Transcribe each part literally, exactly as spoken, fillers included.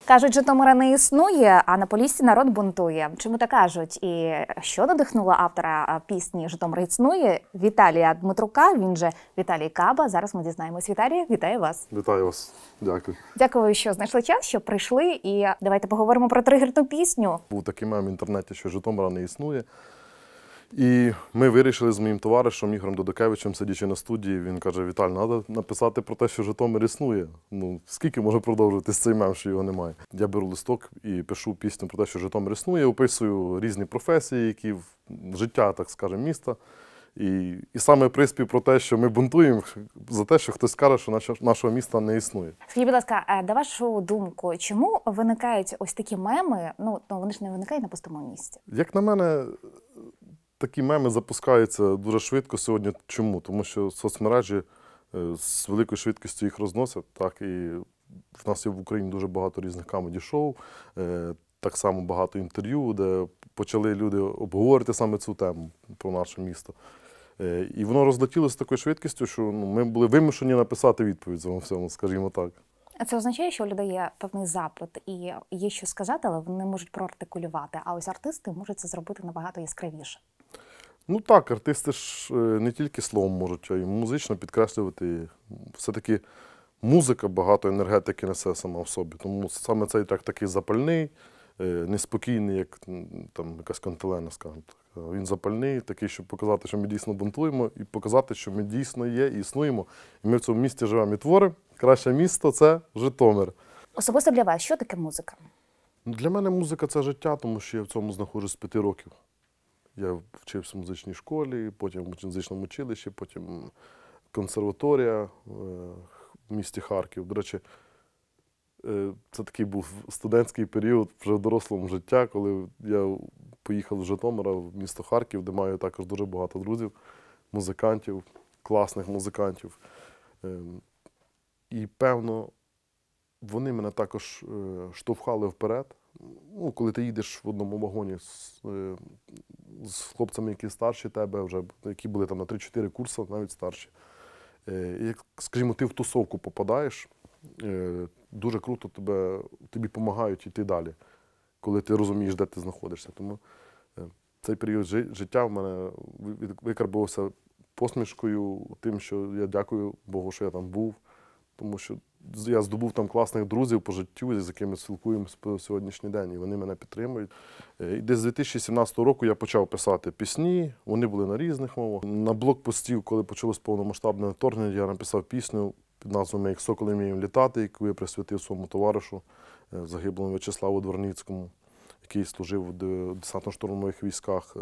Кажуть, Житомира не існує, а на Поліссі народ бунтує. Чому так кажуть? І що надихнуло автора пісні «Житомир існує» Віталія Дмитрука, він же Віталій Каба. Зараз ми дізнаємось. Віталій, вітаю вас. Вітаю вас. Дякую. Дякую, що знайшли час, що прийшли. І давайте поговоримо про тригерну пісню. Був такий мем в інтернеті, що Житомира не існує. І ми вирішили з моїм товаришем Ігорем Додокевичем, сидячи на студії, він каже: Віталь, треба написати про те, що Житомир існує. Ну, скільки може продовжуватись цей мем, що його немає? Я беру листок і пишу пісню про те, що Житомир існує, описую різні професії, які в життя, так скажемо, міста. І, і саме приспів про те, що ми бунтуємо за те, що хтось каже, що наше, нашого міста не існує. Скажіть, будь ласка, на вашу думку, чому виникають ось такі меми? Ну, ну вони ж не виникають на пустому місці. Як на мене, такі меми запускаються дуже швидко сьогодні. Чому? Тому що соцмережі з великою швидкістю їх розносять. Так, і в нас є в Україні дуже багато різних камеді-шоу, так само багато інтерв'ю, де почали люди обговорити саме цю тему про наше місто. І воно розлетілося з такою швидкістю, що ну, ми були вимушені написати відповідь цьому всьому, скажімо так. А це означає, що у людей є певний запит і є що сказати, але вони не можуть проартикулювати. А ось артисти можуть це зробити набагато яскравіше. Ну так, артисти ж не тільки словом можуть, а й музично підкреслювати. Все-таки музика багато енергетики несе сама в собі. Тому саме цей трек такий запальний, неспокійний, як там якась кантилена, скажімо так. Він запальний, такий, щоб показати, що ми дійсно бунтуємо, і показати, що ми дійсно є і існуємо. І ми в цьому місті живемо і творимо. Краще місто – це Житомир. Особисто для вас, що таке музика? Для мене музика – це життя, тому що я в цьому знаходжусь з п'яти років. Я вчився в музичній школі, потім в музичному училищі, потім консерваторія в місті Харків. До речі, це такий був студентський період вже в дорослому життя, коли я поїхав з Житомира в місто Харків, де маю також дуже багато друзів, музикантів, класних музикантів. І, певно, вони мене також штовхали вперед. Ну, коли ти їдеш в одному вагоні з, з хлопцями, які старші тебе, вже, які були там на три-чотири курси, навіть старші. І, як, скажімо, ти в тусовку попадаєш, дуже круто тебе, тобі допомагають йти далі, коли ти розумієш, де ти знаходишся. Тому цей період життя в мене викарбувався посмішкою, тим, що я дякую Богу, що я там був, тому що я здобув там класних друзів по життю, з якими спілкуємося по сьогоднішній день, і вони мене підтримують. І десь з дві тисячі сімнадцятого року я почав писати пісні, вони були на різних мовах. На блокпостів, коли почалось повномасштабне вторгнення, я написав пісню під назвою «Ми як соколи вміємо літати», яку я присвятив своєму товаришу, загиблому В'ячеславу Дворницькому, який служив в десантно-штурмових військах.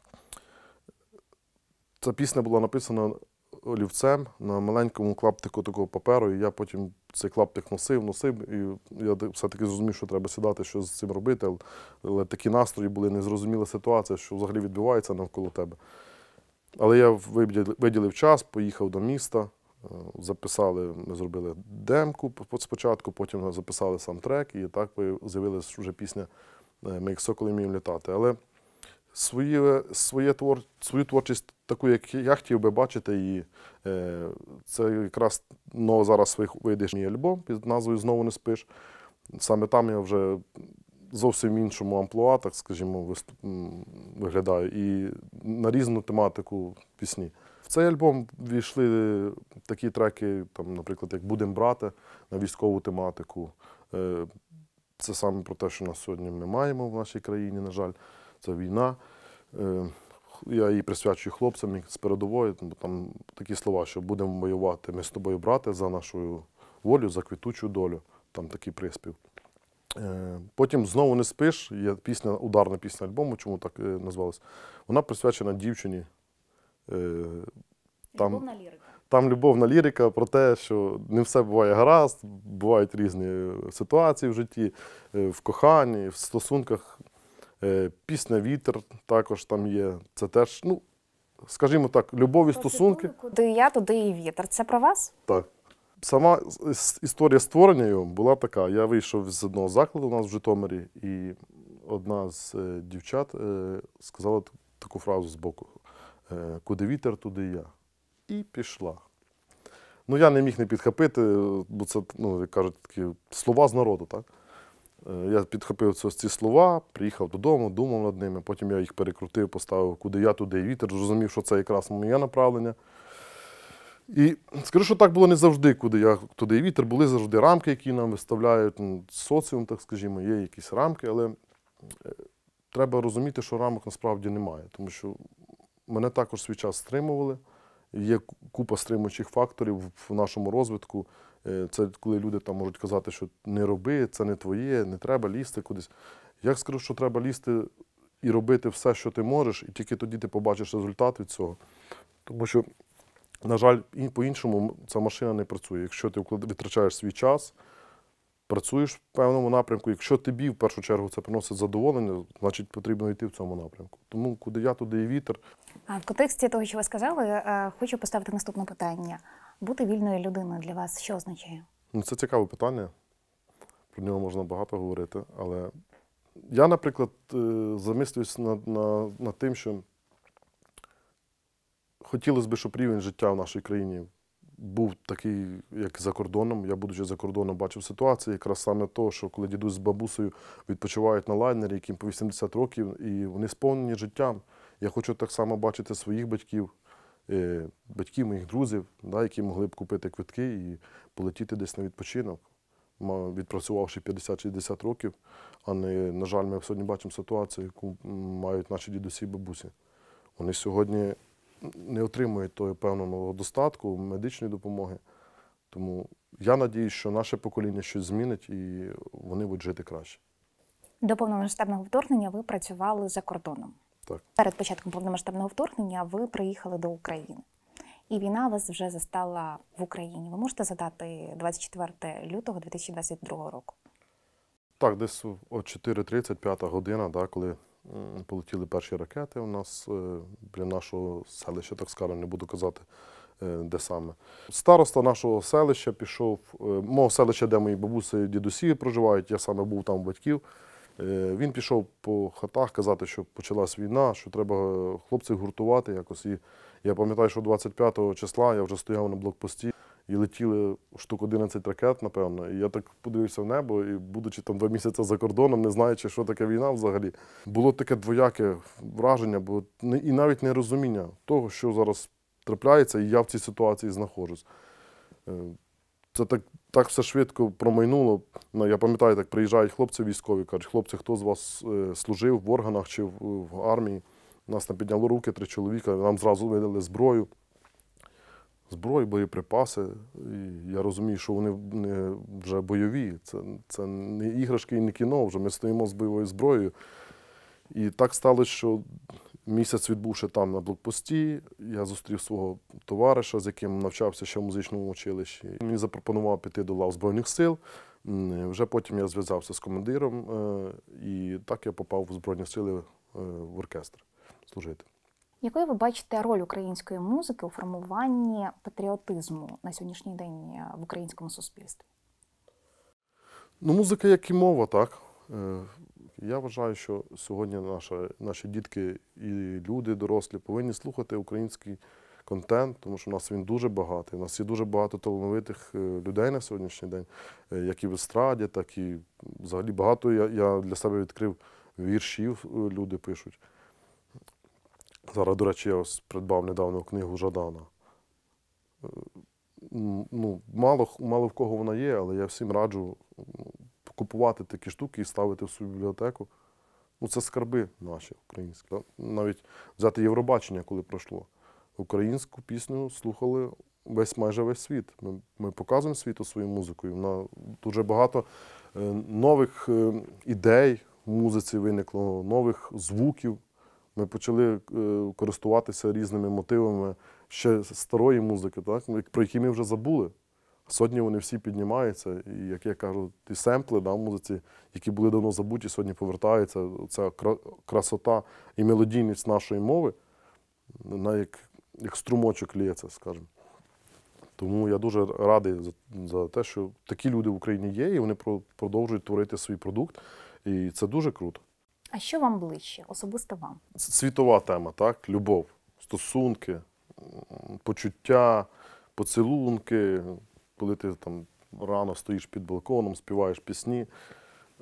Ця пісня була написана олівцем на маленькому клаптику такого паперу, і я потім цей клаптик носив, носив, і я все-таки зрозумів, що треба сідати, що з цим робити, але такі настрої були, незрозуміла ситуація, що взагалі відбувається навколо тебе. Але я виділив час, поїхав до міста, записали, ми зробили демку спочатку, потім записали сам трек, і так з'явилася вже пісня «Ми як соколи вміємо літати». Але Своє, своє твор, свою творчість таку, як я хотів би бачити її, це якраз ну, зараз вийде мій альбом під назвою «Знову не спиш». Саме там я вже зовсім в іншому амплуа, так скажімо, виступ, виглядаю, і на різну тематику пісні. В цей альбом війшли такі треки, там, наприклад, як «Будем брати», на військову тематику. Це саме про те, що нас сьогодні ми маємо в нашій країні, на жаль. Це війна. Я її присвячую хлопцям з передової, бо там такі слова, що будемо воювати, ми з тобою, брати, за нашу волю, за квітучу долю. Там такий приспів. Потім «Знову не спиш», є пісня, ударна пісня альбому, чому так назвалась. Вона присвячена дівчині. Там, любовна лірика. Там любовна лірика про те, що не все буває гаразд, бувають різні ситуації в житті, в коханні, в стосунках. Пісня «Вітер» також там є. Це теж, ну, скажімо так, любові стосунки. Куди я, туди і вітер. Це про вас? Так. Сама історія створення його була така. Я вийшов з одного закладу у нас в Житомирі, і одна з дівчат сказала таку фразу збоку: «Куди вітер, туди і я». І пішла. Ну, я не міг не підхопити, бо це, ну, як кажуть, такі слова з народу, так? Я підхопив ці, ці слова, приїхав додому, думав над ними, потім я їх перекрутив, поставив куди я, туди і вітер, зрозумів, що це якраз моє направлення. І скажу, що так було не завжди, куди я, туди і вітер, були завжди рамки, які нам виставляють, ну, соціум, так скажімо, є якісь рамки, але треба розуміти, що рамок насправді немає, тому що мене також свій час стримували, є купа стримуючих факторів в нашому розвитку. Це коли люди там можуть казати, що не роби, це не твоє, не треба лізти кудись. Я скажу, що треба лізти і робити все, що ти можеш, і тільки тоді ти побачиш результат від цього. Тому що, на жаль, і по-іншому ця машина не працює. Якщо ти витрачаєш свій час, працюєш в певному напрямку, якщо тобі в першу чергу це приносить задоволення, значить потрібно йти в цьому напрямку. Тому куди я, туди і вітер. А в контексті того, що ви сказали, хочу поставити наступне питання. Бути вільною людиною для вас що означає? Ну, це цікаве питання, про нього можна багато говорити, але я, наприклад, замислююсь над, над, над тим, що хотілося б, щоб рівень життя в нашій країні був такий, як за кордоном. Я, будучи за кордоном, бачив ситуацію якраз саме того, що коли дідусь з бабусею відпочивають на лайнері, яким по вісімдесят років, і вони сповнені життям. Я хочу так само бачити своїх батьків, батьків моїх друзів, да, які могли б купити квитки і полетіти десь на відпочинок, відпрацювавши п'ятдесят-шістдесят років, а не, на жаль, ми сьогодні бачимо ситуацію, яку мають наші дідусі і бабусі. Вони сьогодні не отримують того певного достатку, медичної допомоги. Тому я сподіваюся, що наше покоління щось змінить і вони будуть жити краще. До повномасштабного вторгнення ви працювали за кордоном. Так. Перед початком повномасштабного вторгнення ви приїхали до України. І війна вас вже застала в Україні. Ви можете згадати двадцять четвертого лютого дві тисячі двадцять другого року? Так, десь о чотири тридцять, п'ята година, да, коли полетіли перші ракети у нас біля нашого селища, так скажемо, не буду казати, де саме. Староста нашого селища пішов, мого селища, де мої бабусі і дідусі проживають, я саме був там у батьків. Він пішов по хатах казати, що почалась війна, що треба хлопців гуртувати якось. І я пам'ятаю, що двадцять п'ятого числа я вже стояв на блокпості і летіли штук одинадцять ракет, напевно. І я так подивився в небо, і будучи там два місяці за кордоном, не знаючи, що таке війна взагалі, було таке двояке враження, бо і навіть нерозуміння того, що зараз трапляється, і я в цій ситуації знаходжусь. Це так, так все швидко промайнуло. Я пам'ятаю, так приїжджають хлопці військові, кажуть, хлопці, хто з вас служив в органах чи в, в армії? Нас там підняло руки, три чоловіка, нам зразу видали зброю. Зброю, боєприпаси. І я розумію, що вони не вже бойові. Це, це не іграшки і не кіно, вже ми стоїмо з бойовою зброєю. І так сталося, що місяць відбувши там на блокпості, я зустрів свого товариша, з яким навчався ще в музичному училищі. Він мені запропонував піти до лав Збройних сил. Вже потім я зв'язався з командиром, і так я попав в Збройні сили в оркестр служити. Якою ви бачите роль української музики у формуванні патріотизму на сьогоднішній день в українському суспільстві? Ну, музика як і мова, так. Я вважаю, що сьогодні наша, наші дітки і люди дорослі повинні слухати український контент, тому що у нас він дуже багатий. У нас є дуже багато талановитих людей на сьогоднішній день, як і в естраді, так і взагалі багато я, я для себе відкрив віршів, люди пишуть. Зараз, до речі, я ось придбав недавно книгу Жадана. Ну, мало, мало в кого вона є, але я всім раджу купувати такі штуки і ставити в свою бібліотеку. Ну, це скарби наші, українські. Навіть взяти Євробачення, коли пройшло. Українську пісню слухали весь, майже весь світ. Ми, ми показуємо світу свою музикою. Вона дуже багато е, нових е, ідей в музиці виникло, нових звуків. Ми почали е, користуватися різними мотивами ще старої музики, так, про які ми вже забули. Сьогодні вони всі піднімаються, і, як я кажу, ті семпли, да, в музиці, які були давно забуті, сьогодні повертаються. Ця красота і мелодійність нашої мови, вона як, як струмочок лється, скажімо. Тому я дуже радий за, за те, що такі люди в Україні є, і вони продовжують творити свій продукт, і це дуже круто. А що вам ближче, особисто вам? Світова тема, так? Любов, стосунки, почуття, поцілунки, коли ти там рано стоїш під балконом, співаєш пісні.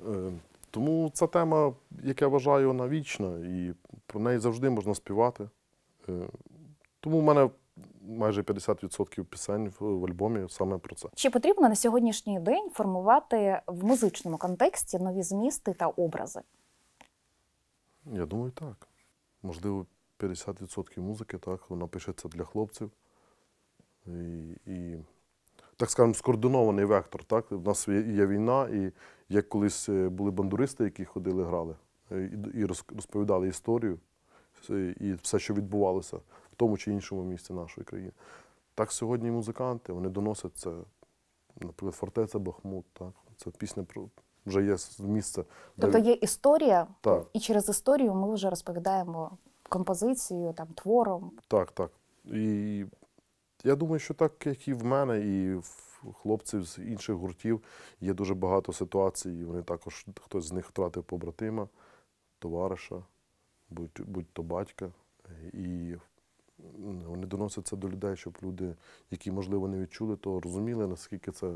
Е, Тому ця тема, як я вважаю, вона вічна, і про неї завжди можна співати. Е, Тому в мене майже п'ятдесят відсотків пісень в, в альбомі саме про це. Чи потрібно на сьогоднішній день формувати в музичному контексті нові змісти та образи? Я думаю, так. Можливо, п'ятдесят відсотків музики, так, вона пишеться для хлопців. І, і так скажемо, скоординований вектор. Так? У нас є, є війна, і як колись були бандуристи, які ходили, грали, і, і розповідали історію, і все, що відбувалося в тому чи іншому місці нашої країни. Так сьогодні музиканти, вони доносять це, наприклад, «Фортеця Бахмут», так? Це пісня про вже є місце. Тобто є історія, Так. і через історію ми вже розповідаємо композицією, там, твором. Так, так. І я думаю, що так, як і в мене, і в хлопців з інших гуртів, є дуже багато ситуацій, і вони також, хтось з них втратив побратима, товариша, будь, будь-то батька. І вони доносять це до людей, щоб люди, які, можливо, не відчули, то розуміли, наскільки це е,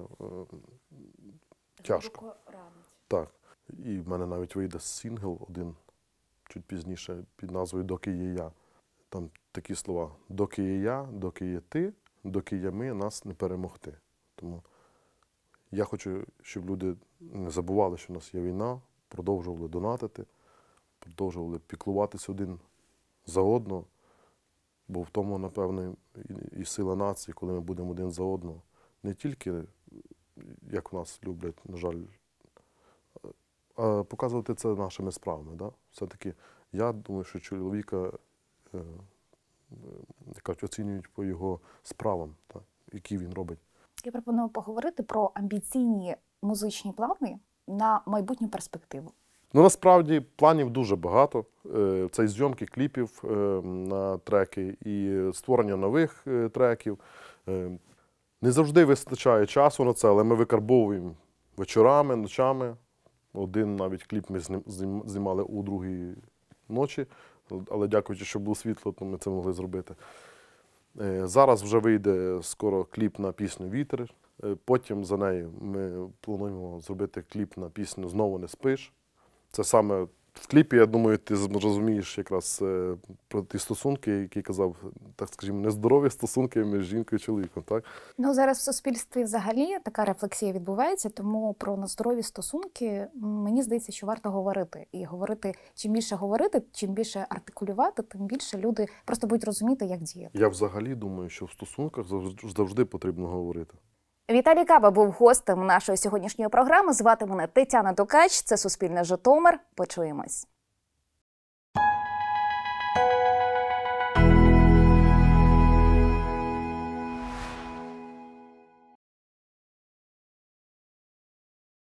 тяжко. Так. І в мене навіть вийде сингл один, чуть пізніше, під назвою «Доки є я». Там такі слова: «Доки є я, доки є ти, доки є ми, нас не перемогти». Тому я хочу, щоб люди не забували, що в нас є війна, продовжували донатити, продовжували піклуватися один за одного, бо в тому, напевне, і, і сила нації, коли ми будемо один за одного. Не тільки, як в нас люблять, на жаль, а показувати це нашими справами. Да? Все-таки я думаю, що чоловіка е, кажуть, оцінюють по його справам, так, які він робить. Я пропоную поговорити про амбіційні музичні плани на майбутню перспективу. Ну, насправді, планів дуже багато. Е, Це і зйомки кліпів е, на треки, і створення нових е, треків. Е, Не завжди вистачає часу на це, але ми викарбовуємо вечорами, ночами. Один навіть кліп ми знімали у другій ночі, але дякуючи, що було світло, то ми це могли зробити. Зараз вже вийде скоро кліп на пісню «Вітер». Потім за нею ми плануємо зробити кліп на пісню «Знову не спиш». Це саме в кліпі, я думаю, ти розумієш якраз про ті стосунки, які казав, так скажімо, нездорові стосунки між жінкою і чоловіком, так? Ну, зараз в суспільстві взагалі така рефлексія відбувається, тому про нездорові стосунки, мені здається, що варто говорити. І говорити, чим більше говорити, чим більше артикулювати, тим більше люди просто будуть розуміти, як діяти. Я взагалі думаю, що в стосунках завжди потрібно говорити. Віталій Каба був гостем нашої сьогоднішньої програми. Звати мене Тетяна Токач. Це Суспільне Житомир. Почуємось.